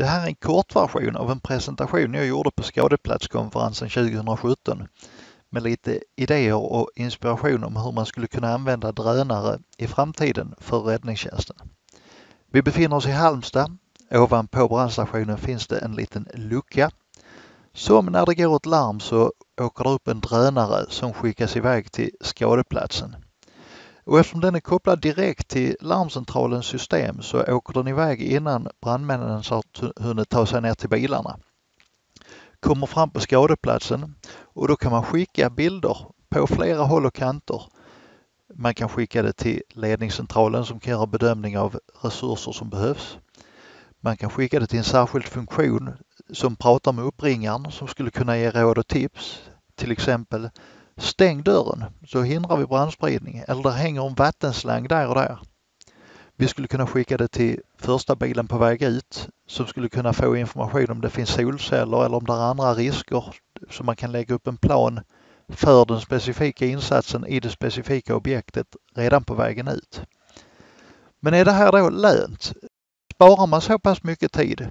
Det här är en kortversion av en presentation jag gjorde på Skadeplatskonferensen 2017 med lite idéer och inspiration om hur man skulle kunna använda drönare i framtiden för räddningstjänsten. Vi befinner oss i Halmstad. Ovanpå brandstationen finns det en liten lucka. Som när det går ett larm så åker det upp en drönare som skickas iväg till skadeplatsen. Och eftersom den är kopplad direkt till larmcentralens system så åker den iväg innan brandmännen har hunnit ta sig ner till bilarna. Kommer fram på skadeplatsen och då kan man skicka bilder på flera håll och kanter. Man kan skicka det till ledningscentralen som kan göra bedömning av resurser som behövs. Man kan skicka det till en särskild funktion som pratar med uppringaren som skulle kunna ge råd och tips. Till exempel stäng dörren så hindrar vi brandspridning, eller det hänger en vattenslang där och där. Vi skulle kunna skicka det till första bilen på väg ut som skulle kunna få information om det finns solceller eller om det är andra risker, så man kan lägga upp en plan för den specifika insatsen i det specifika objektet redan på vägen ut. Men är det här då lönt? Sparar man så pass mycket tid?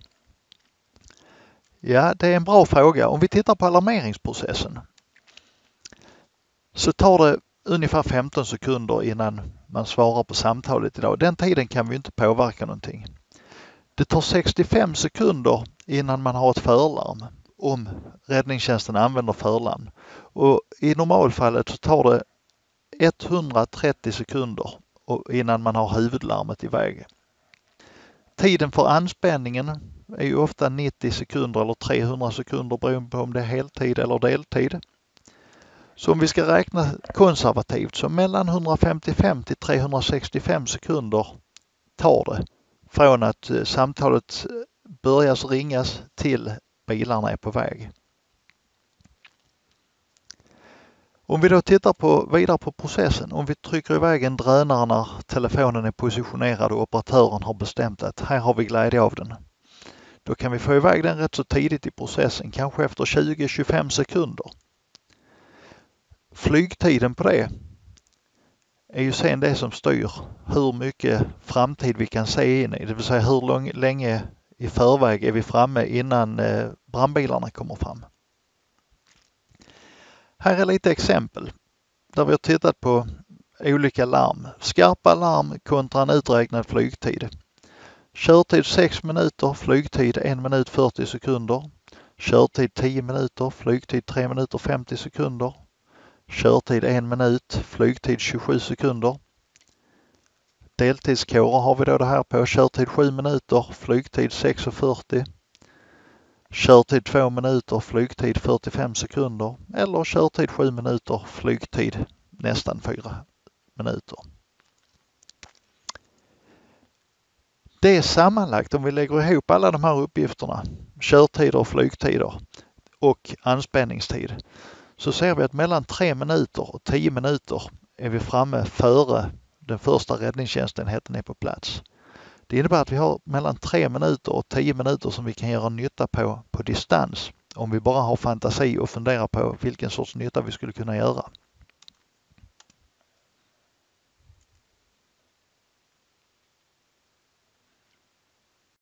Ja, det är en bra fråga. Om vi tittar på alarmeringsprocessen så tar det ungefär 15 sekunder innan man svarar på samtalet idag. Den tiden kan vi inte påverka någonting. Det tar 65 sekunder innan man har ett förlarm om räddningstjänsten använder förlarm. Och i normalfallet så tar det 130 sekunder innan man har huvudlarmet iväg. Tiden för anspänningen är ju ofta 90 sekunder eller 300 sekunder beroende på om det är heltid eller deltid. Så om vi ska räkna konservativt så mellan 155 till 365 sekunder tar det från att samtalet börjas ringas till bilarna är på väg. Om vi då tittar vidare på processen, om vi trycker iväg en drönare när telefonen är positionerad och operatören har bestämt att här har vi glädje av den. Då kan vi få iväg den rätt så tidigt i processen, kanske efter 20-25 sekunder. Flygtiden på det är ju sen det som styr hur mycket framtid vi kan se in i, det vill säga hur länge i förväg är vi framme innan brandbilarna kommer fram. Här är lite exempel där vi har tittat på olika larm. Skarpa larm kontra en uträknad flygtid. Körtid 6 minuter, flygtid 1 minut 40 sekunder. Körtid 10 minuter, flygtid 3 minuter 50 sekunder. Körtid 1 minut, flygtid 27 sekunder. Deltidskårer har vi då det här på. Körtid 7 minuter, flygtid 6:40. Körtid 2 minuter, flygtid 45 sekunder. Eller körtid 7 minuter, flygtid nästan 4 minuter. Det är sammanlagt, om vi lägger ihop alla de här uppgifterna, körtider och flygtider och anspänningstid, så ser vi att mellan 3 minuter och 10 minuter är vi framme före den första räddningstjänstenheten är på plats. Det innebär att vi har mellan 3 minuter och 10 minuter som vi kan göra nytta på distans om vi bara har fantasi och funderar på vilken sorts nytta vi skulle kunna göra.